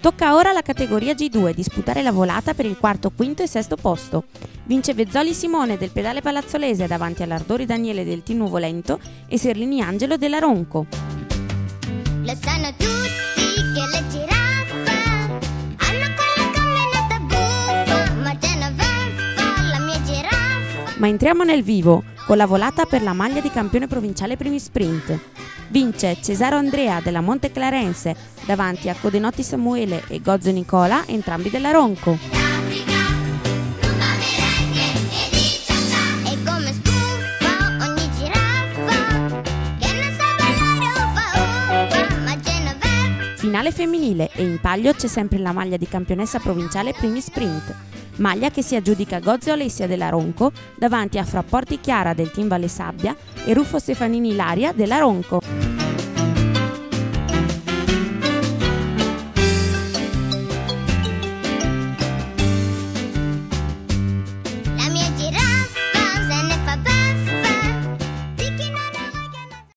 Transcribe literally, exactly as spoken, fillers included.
Tocca ora alla categoria G due disputare la volata per il quarto, quinto e sesto posto. Vince Vezzoli Simone del pedale palazzolese davanti all'Ardori Daniele del Team Nuvolento e Serlini Angelo della Ronco. Lo sanno tutti che le giraffe hanno quella camminata buffa, ma Genoveffa, la mia giraffa. Ma entriamo nel vivo, con la volata per la maglia di campione provinciale primi sprint. Vince Cesaro Andrea della Monte Clarense davanti a Codenotti Samuele e Gozzo Nicola, entrambi della Ronco. E come spuffa ogni giraffa che non sa ballare uffa uffa, ma Genoveffa. Finale femminile e in palio c'è sempre la maglia di campionessa provinciale primi sprint. Maglia che si aggiudica Gozzo Alessia della Ronco davanti a Frapporti Chiara del Team Valle Sabbia e Ruffo Stefanini Ilaria della Ronco.